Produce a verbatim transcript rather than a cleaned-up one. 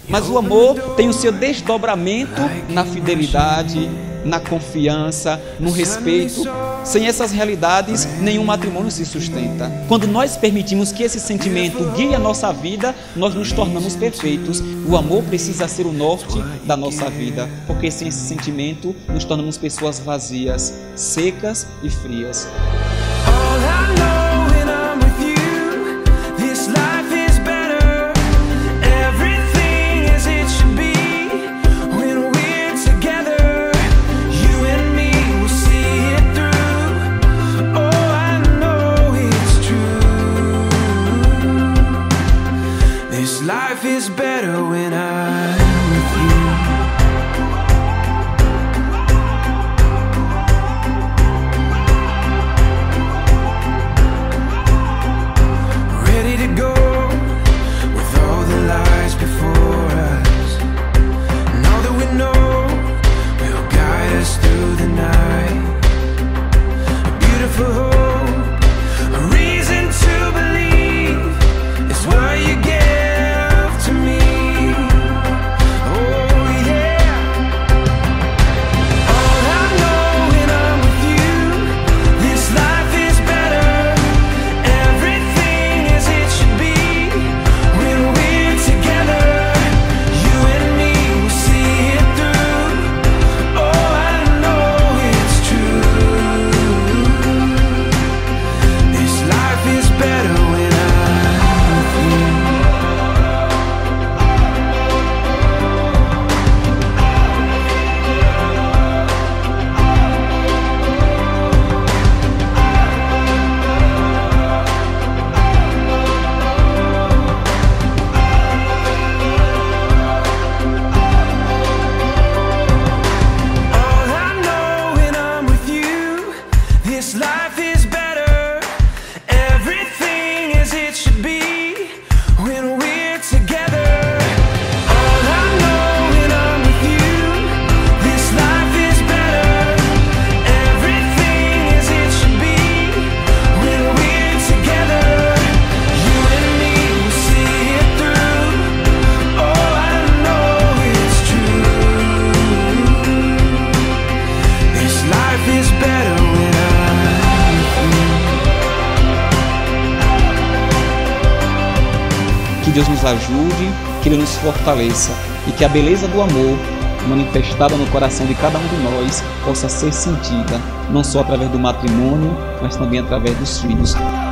Mas o amor tem o seu desdobramento na fidelidade, na confiança, no respeito. Sem essas realidades, nenhum matrimônio se sustenta. Quando nós permitimos que esse sentimento guie a nossa vida, nós nos tornamos perfeitos. O amor precisa ser o norte da nossa vida, porque sem esse sentimento, nos tornamos pessoas vazias, secas e frias. Life is better when I'm with you. Ready to go with all the lies before us. And all that we know will guide us through the night. A beautiful hope, a reason to believe is what you get. This life is better, everything as it should be when we're together. All I know when I'm with you, this life is better, everything as it should be when we're together. You and me will see it through. Oh, I know it's true. This life is better when I'm Que Deus nos ajude, que Ele nos fortaleça e que a beleza do amor manifestada no coração de cada um de nós possa ser sentida, não só através do matrimônio, mas também através dos filhos.